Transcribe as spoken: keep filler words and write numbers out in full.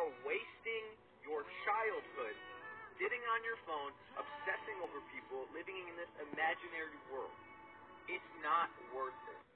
are wasting your childhood sitting on your phone, obsessing over people, living in this imaginary world. It's not worth it.